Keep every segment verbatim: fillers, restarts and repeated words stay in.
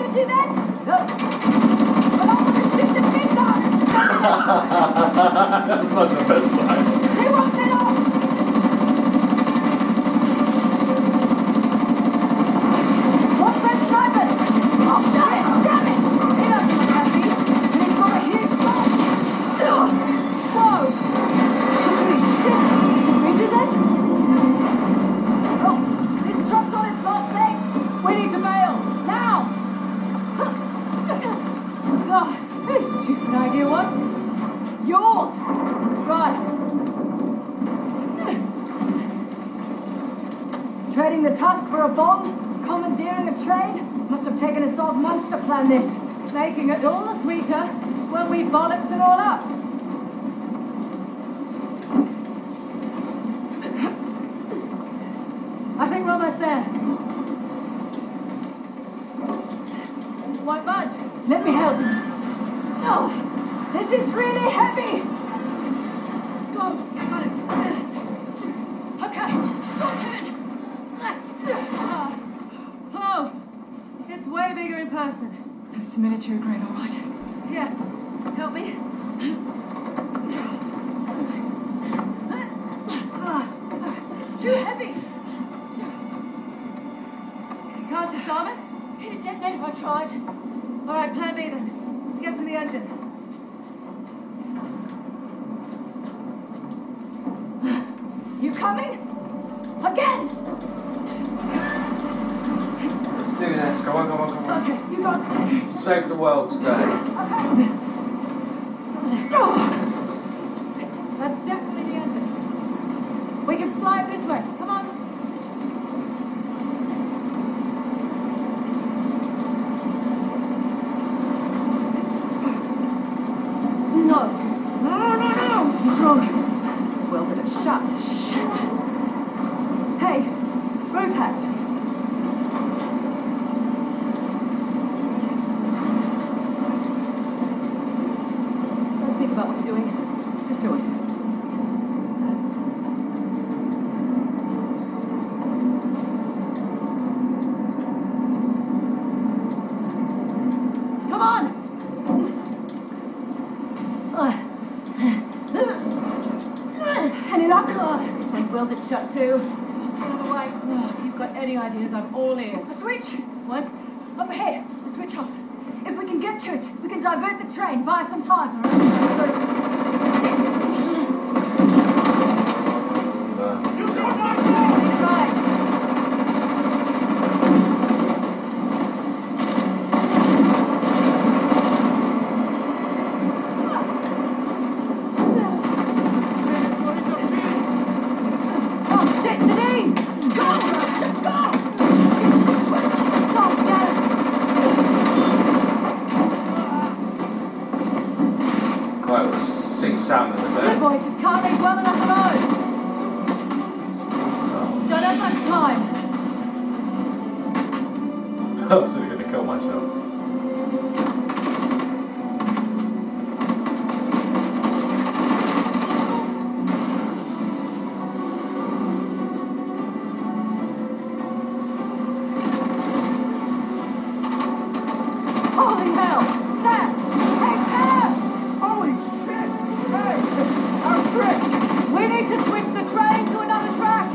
you do then? Look. But I'm going to shoot the finger. That's not the best side. Who wants it off? Watch those snipers. Oh, damn it. Damn it. He doesn't look happy. And he's got a huge gun. Whoa. Holy shit. Did we do that? Oh, this truck's on its last legs. We need to bail. Now. God, whose stupid idea was this? Yours. Right. Trading the tusk for a bomb? Commandeering a train? Must have taken us off months to plan this. Making it all the sweeter when we bollocks it all up. I think we're almost there. Won't budge. Let me help. Oh, this is really heavy. Go, got it. Okay, your turn. Oh, it's way bigger in person. It's a miniature crane, all right. Yeah, help me. It's too heavy. Can't disarm it? It'd detonate if I tried. All right, plan B then. Let's get to the engine. You coming? Again? Let's do this. Come on, come on, come on. Okay, you got it. Save the world today. Okay. That's definitely the engine. We can slide this way. Come on. No. No, no, no, no. What's wrong? Welded it shut. Shit. Hey, roof hatch. Don't think about what you're doing. Just do it. Come on! Any luck? Oh, this one's welded shut too. Must be another way. Oh, if you've got any ideas, I'm all ears. The switch? What? Up ahead, the switch house. If we can get to it, we can divert the train, buy some time. All right? Salmon in there. Good voices can't leave well enough alone. Oh. Don't have much time. I'm still going to kill myself. Holy hell! Sam! Hey, Sam! Holy shit! Hey! Our trick! We need to switch the train to another track!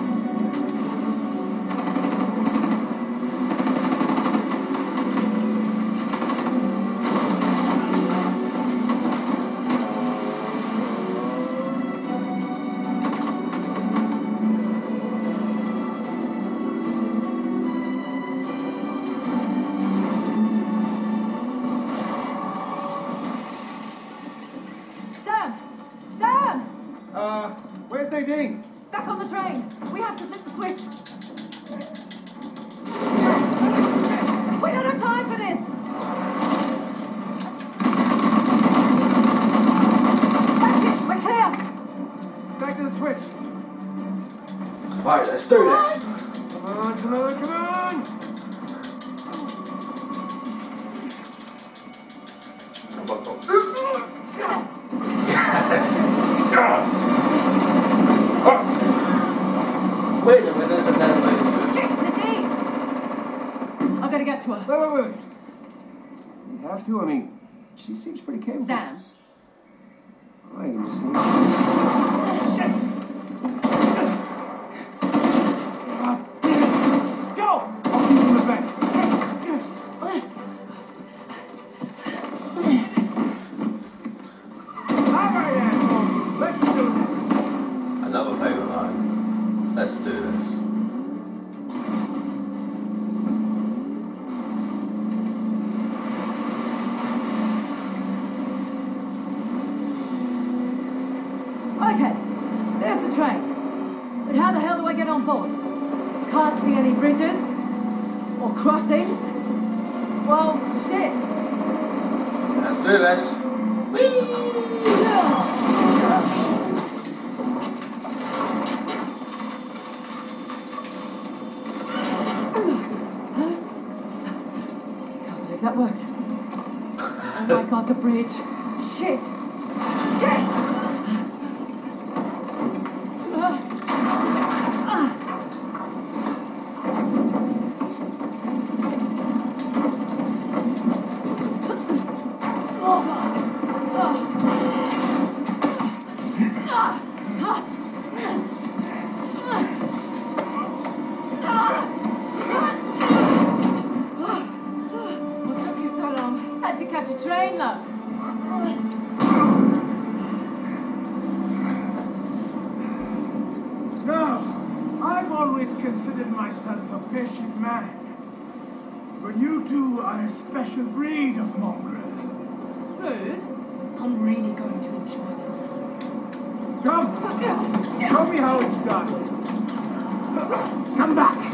Uh, where's Nadine? Back on the train. We have to flip the switch. We don't have time for this. That's it. We're clear. Back to the switch. Right, let's do this. Come on, come on, come on. Come on, come on. Yes. Yes. Oh. Wait a minute, there's some databases. Nadine! I've got to get to her. Wait, wait, wait. Have to? I mean, she seems pretty capable. Sam. I am just Go! I'll keep you in the back. Alright, assholes. Let's do this. Another favourite line. Let's do this. Okay, there's the train. But how the hell do I get on board? Can't see any bridges or crossings. Well, shit. Let's do this. Can't believe that worked. Oh my god, the bridge. Shit. Shit! What took you so long? Had to catch a train, love. No, I've always considered myself a patient man. But you two are a special breed of mongrel. Rude. I'm really going to enjoy this. Come, show me how it's done. Come back.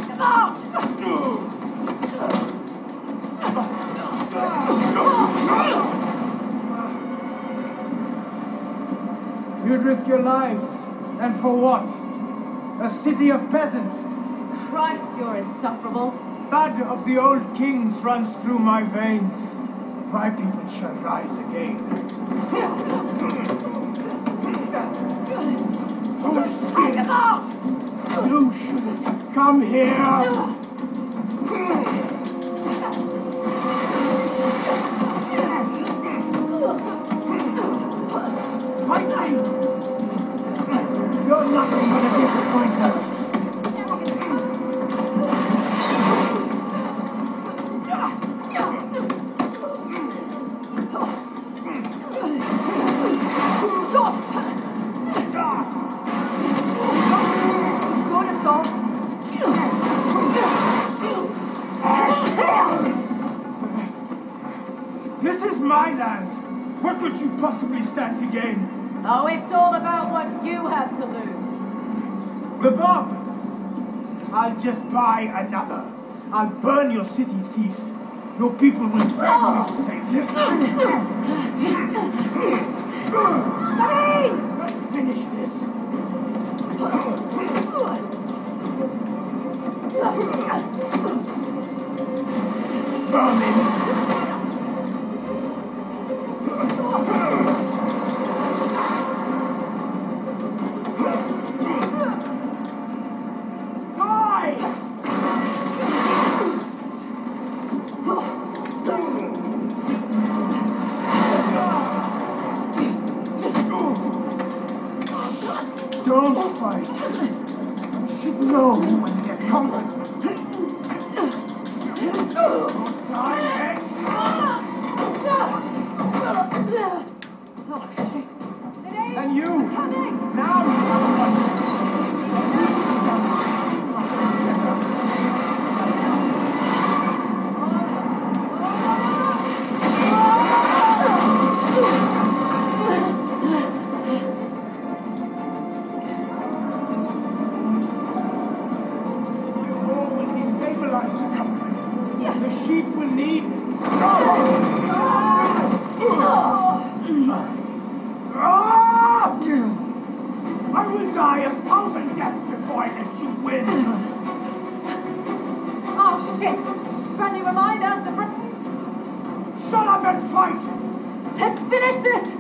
You'd risk your lives. And for what? A city of peasants. Christ, you're insufferable. Blood of the old kings runs through my veins. My people shall rise again. Oh, still. You should come here. Fight me. You're nothing but a disappointment. This is my land. What could you possibly stand to gain? Oh, it's all about what you have to lose. The bomb. I'll just buy another. I'll burn your city, thief. Your people will beg me to save them. Hey! Let's finish this. Vermin. Don't fight. You should know when to get conquered. Time ends. Oh, shit. It ain't And you. coming. Now you have the sheep will need. I will die a thousand deaths before I let you win. Oh, shit. Friendly reminder, the Brit... Shut up and fight. Let's finish this.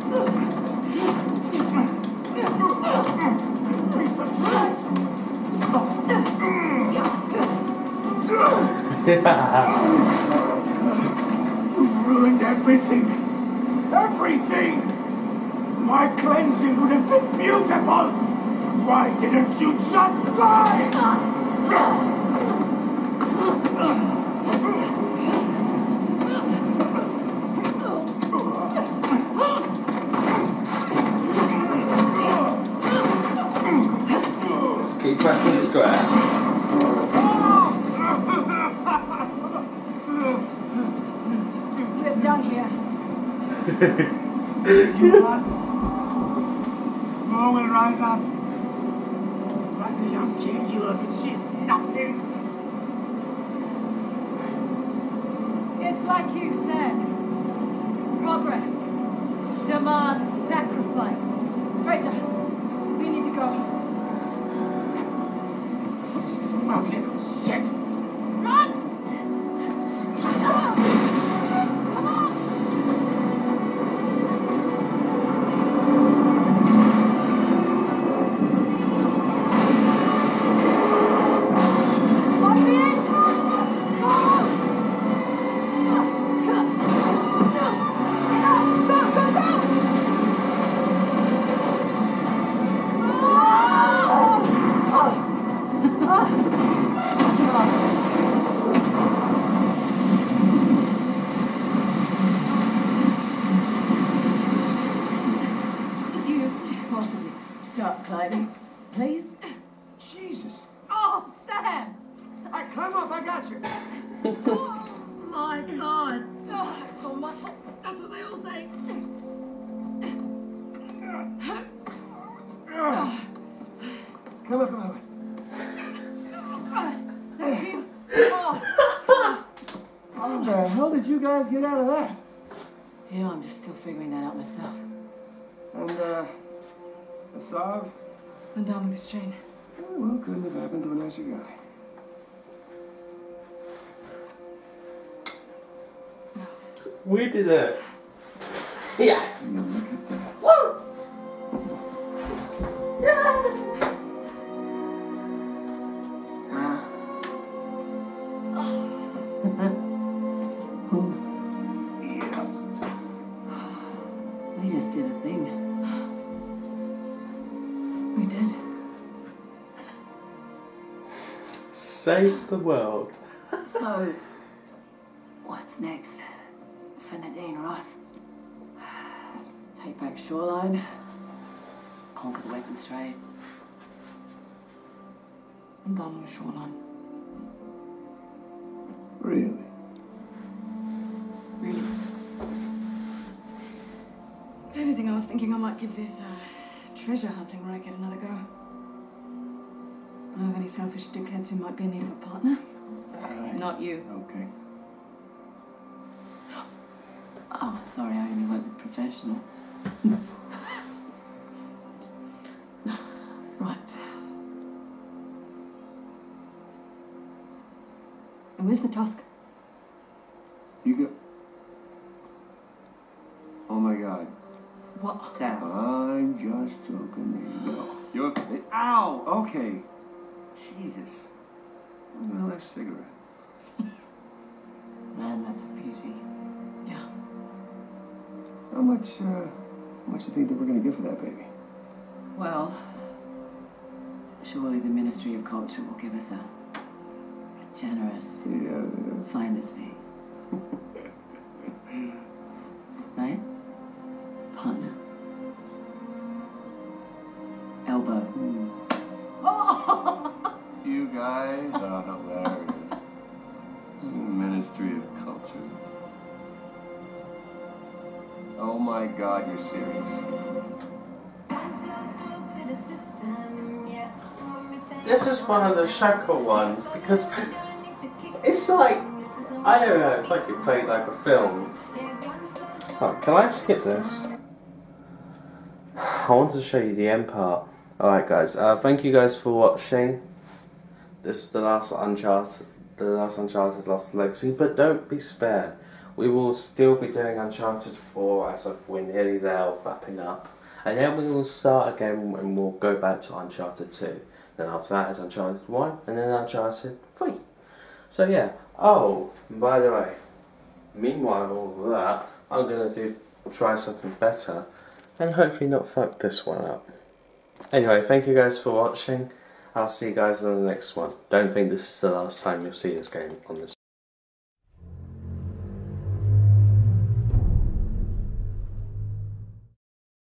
Piece of shit. ruined everything. Everything! My cleansing would have been beautiful! Why didn't you just die? Just keep pressing square. We're done here. You what? More will rise up. But the young king you have achieved nothing. It's like you said. Progress demands sacrifice. Fraser, we need to go. Smoking shit. Run! Ah! Come on! This might be it! Go! Go, go, go! Could you possibly start climbing, please? Jesus. Oh, Sam! I climb up, I got you. Oh my God! Oh, it's all muscle. That's what they all say. Come on, come on. Thank you. Oh. How the hell did you guys get out of that? Yeah, I'm just still figuring that out myself. And, uh, Asav? I'm down with this chain. Well, couldn't have happened to a nicer guy. We did it. Yes. Look at that. We just did a thing. We did. Save the world. So, what's next for Nadine Ross? Take back Shoreline, conquer the weapons trade. I'm done with Shoreline. Really? Really. If anything, I was thinking I might give this uh, treasure hunting racket another go. Know of any selfish dickheads who might be in need of a partner? Alright. Not you. Okay. Oh, sorry, I only work with professionals. Right. And where's the tusk? You go. Oh my God. What? Sam. I'm just joking. There you go. You're. Ow! Okay. Jesus. Where's my last cigarette? Man, that's a beauty. Yeah. How much, uh, how much do you think that we're gonna get for that baby? Well, surely the Ministry of Culture will give us a generous Yeah. finder's fee. Right? Partner. Elbow. You guys are hilarious. Ministry of Culture. Oh my God, you're serious. This is one of the shackle ones because it's like, I don't know, it's like it played like a film. Oh, can I skip this? I wanted to show you the end part. Alright guys, uh, thank you guys for watching. This is the last Uncharted, the last Uncharted Lost Legacy, but don't be spared. We will still be doing Uncharted four as of we're nearly there, wrapping up. And then we will start again and we'll go back to Uncharted two. Then after that is Uncharted one and then Uncharted three. So yeah, oh, by the way, meanwhile, all of that, I'm gonna do try something better, and hopefully not fuck this one up. Anyway, thank you guys for watching. I'll see you guys on the next one. Don't think this is the last time you'll see this game on this